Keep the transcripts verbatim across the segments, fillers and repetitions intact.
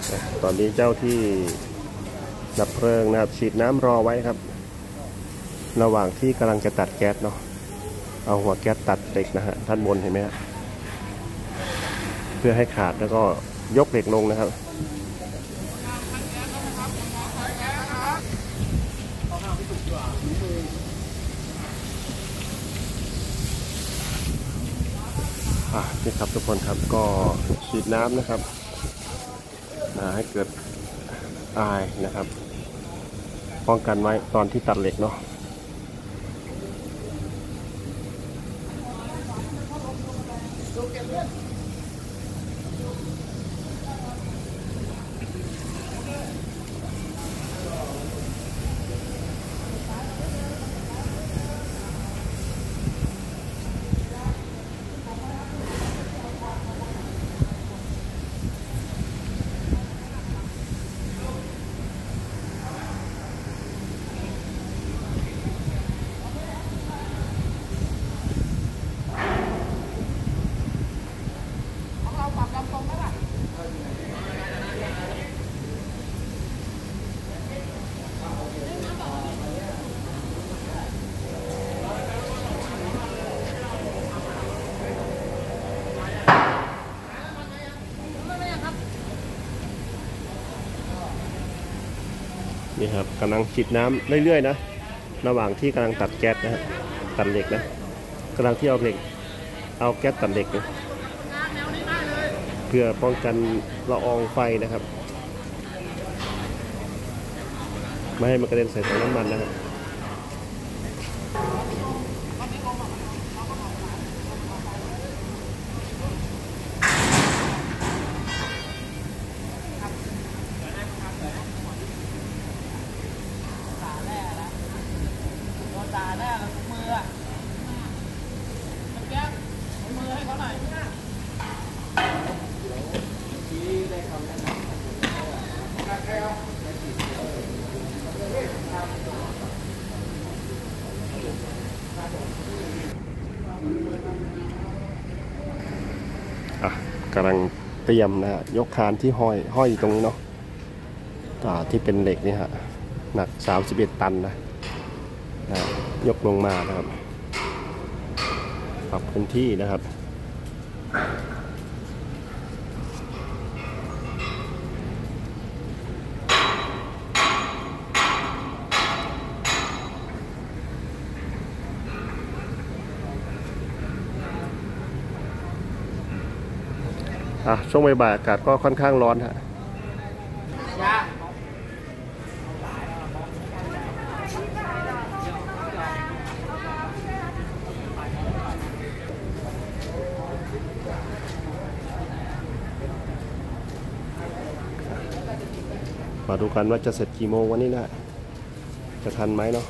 ตอนนี้เจ้าที่ดับเพลิงนะครับฉีดน้ำรอไว้ครับระหว่างที่กำลังจะตัดแก๊สเนาะเอาหัวแก๊สตัดเหล็กนะฮะด้านบนเห็นไหมฮะเพื่อให้ขาดแล้วก็ยกเหล็กลงนะครับอ่ะนี่ครับทุกคนครับก็ฉีดน้ำนะครับให้เกิดอายนะครับป้องกันไว้ตอนที่ตัดเหล็กเนาะนี่ครับกำลังฉีดน้ำเรื่อยๆนะระหว่างที่กำลังตัดแก๊สนะฮะตัดเหล็กนะกำลังที่เอาเหล็กเอาแก๊สตัดเหล็กนะเพื่อป้องกันละอองไฟนะครับไม่ให้มันกระเด็นใส่ถังน้ำมันนะครับอ่ะกำลังเตรียมนะยกคานที่ห้อยห้อยอยู่ตรงนี้เนาะที่เป็นเหล็กนี่ฮะหนักสามสิบเอ็ดตันนะนะยกลงมานะครับปรับพื้นที่นะครับอ่ะช่วงบ่ายๆอากาศก็ค่อนข้างร้อนฮะมาดูกันว่าจะเสร็จกี่โมงวันนี้นะจะทันไหมเนาะ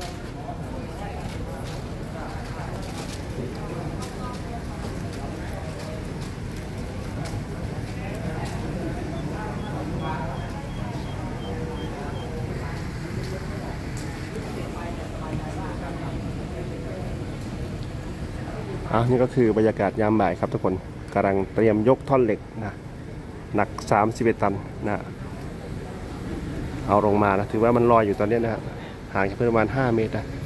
อ่ะนี่ก็คือบรรยากาศยามบ่ายครับทุกคนกำลังเตรียมยกท่อนเหล็กนะหนักสามสิบเอ็ดตันนะเอาลงมานะถือว่ามันลอยอยู่ตอนนี้นะฮะห่างจากพื้นประมาณห้าเมตรนะ